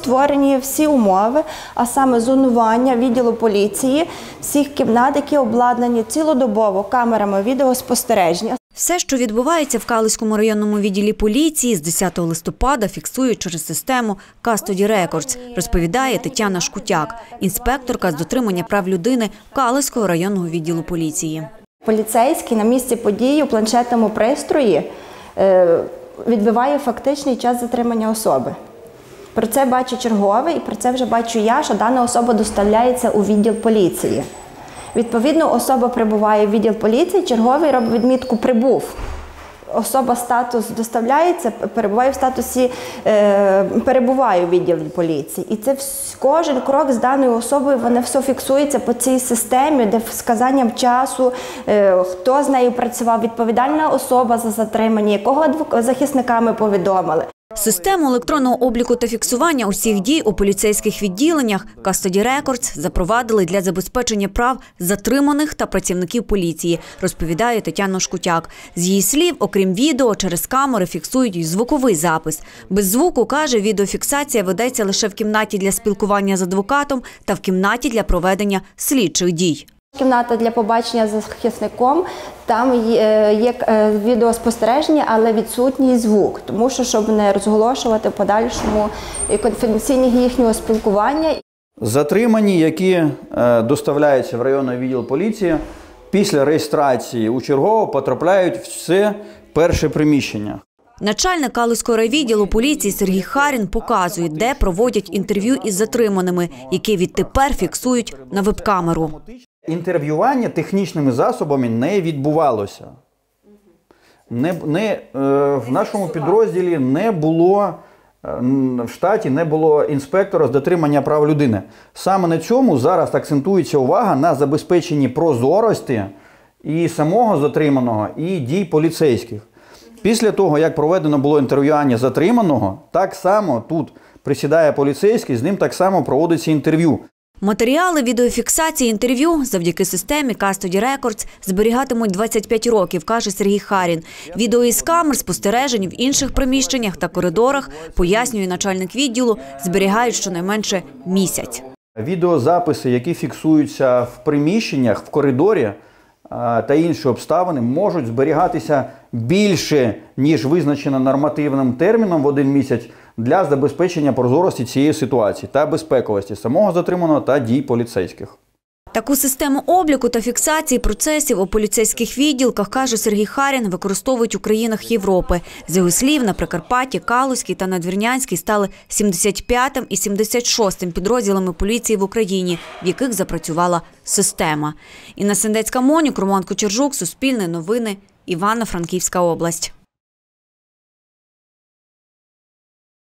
створені всі умови, а саме зонування відділу поліції, всіх кімнат, які обладнані цілодобово камерами відеоспостереження. Все, що відбувається в Калузькому районному відділі поліції з 10 листопада, фіксують через систему Custody Records, розповідає Тетяна Шкутяк, інспекторка з дотримання прав людини Калузького районного відділу поліції. Поліцейський на місці події у планшетному пристрої відбиває фактичний час затримання особи. Про це бачить черговий і про це вже бачу я, що дана особа доставляється у відділ поліції. Відповідно, особа прибуває в відділ поліції, черговий робить відмітку «прибув». Особа статус доставляється, перебуває в статусі «перебуває у відділі поліції». І це кожен крок з даною особою, воно все фіксується по цій системі, де вказанням часу, хто з нею працював, відповідальна особа за затримання, якого захисника ми повідомили. Систему електронного обліку та фіксування усіх дій у поліцейських відділеннях Custody Records запровадили для забезпечення прав затриманих та працівників поліції, розповідає Тетяна Шкутяк. З її слів, окрім відео, через камери фіксують й звуковий запис. Без звуку, каже, відеофіксація ведеться лише в кімнаті для спілкування з адвокатом та в кімнаті для проведення слідчих дій. Кімната для побачення з захисником, там є відеоспостереження, але відсутній звук, тому що, щоб не розголошувати в подальшому конфіденційність їхнього спілкування. Затримані, які доставляються в районний відділ поліції, після реєстрації у чергового потрапляють в це перше приміщення. Начальник Калузького райвідділу поліції Сергій Харін показує, де проводять інтерв'ю із затриманими, які відтепер фіксують на веб-камеру. Інтерв'ювання технічними засобами не відбувалося. В нашому підрозділі не було, в штаті не було інспектора з дотримання прав людини. Саме на цьому зараз акцентується увага на забезпеченні прозорості і самого затриманого, і дій поліцейських. Після того, як проведено було інтерв'ювання затриманого, так само тут присідає поліцейський, з ним так само проводиться інтерв'ю. Матеріали відеофіксації інтерв'ю завдяки системі Custody Records зберігатимуть 25 років, каже Сергій Харін. Відео із камер спостережень в інших приміщеннях та коридорах, пояснює начальник відділу, зберігають щонайменше місяць. Відеозаписи, які фіксуються в приміщеннях, в коридорі та інші обставини, можуть зберігатися більше, ніж визначено нормативним терміном в 1 місяць, для забезпечення прозорості цієї ситуації та безпековості самого затриманого та дій поліцейських. Таку систему обліку та фіксації процесів у поліцейських відділках, каже Сергій Харін, використовують у країнах Європи. З його слів, на Прикарпатті, Калузький та Надвірнянський стали 75-м і 76-м підрозділами поліції в Україні, в яких запрацювала система. Інна Сендецька, Монюк, Роман Кочержук, Суспільне новини, Івано-Франківська область.